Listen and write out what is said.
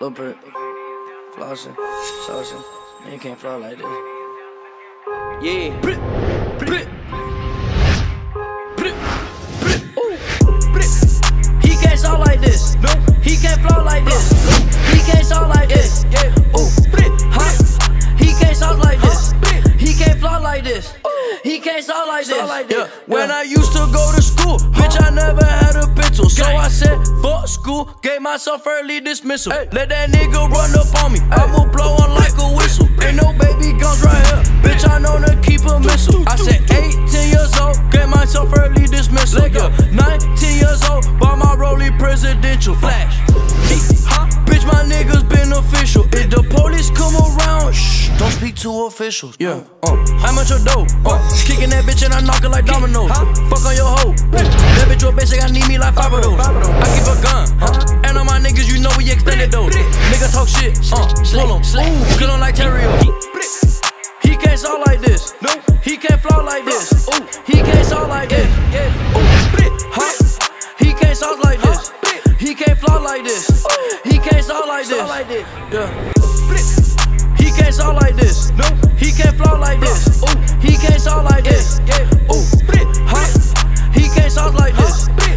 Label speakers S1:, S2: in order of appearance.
S1: Lil Brick, flossing, saucing. Man, you can't flow like this.
S2: Yeah.
S1: Brick, brick, brick, brick, ooh, brick. He can't sound like this. No, he can't flow like this. He can't sound like this. Yeah, ooh, brick, huh? He can't sound like this. He can't flow like this. He can't sound like this. Yeah. When I used to go to school, bitch, I never had a pencil. So I said, fuck school, gave myself early dismissal. Let that nigga run up on me, I'ma blow on like a whistle. Ain't no baby guns right here, bitch, I know to keep a missile. I said 18 years old, gave myself early dismissal. 19 years old, bought my rollie presidential. Flash, bitch, my niggas been official. If the police come around, shh, don't speak to officials. Yeah, how much your dough? Kicking that bitch and I knock it like dominoes. Fuck on your hoe. That bitch your basic, I need me like 5 of those. I keep a gun, and all my niggas, you know we extended though. Nigga talk shit, pull em, kill em like Terrio. He can't sound like this. No, he can't flow like this. Ooh, he can't sound like this. Ooh, he can't sound like this. He can't flow like this. He can't sound like this. Yeah. He can't sound like this. No, he can't flow like this. Ooh, he can't sound like this. Ooh, he can't sound like this.